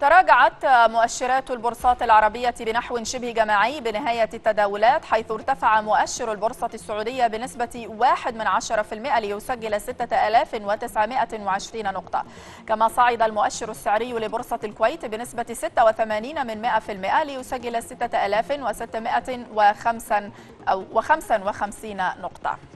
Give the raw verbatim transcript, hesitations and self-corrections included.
تراجعت مؤشرات البورصات العربية بنحو شبه جماعي بنهاية التداولات، حيث ارتفع مؤشر البورصة السعودية بنسبة واحد من عشرة في المئة ليسجل ستة آلاف وتسعمئة وعشرين نقطة، كما صعد المؤشر السعري لبورصة الكويت بنسبة ستة وثمانين من مئة في المئة ليسجل ستة آلاف وستمئة وخمسة وخمسين نقطة.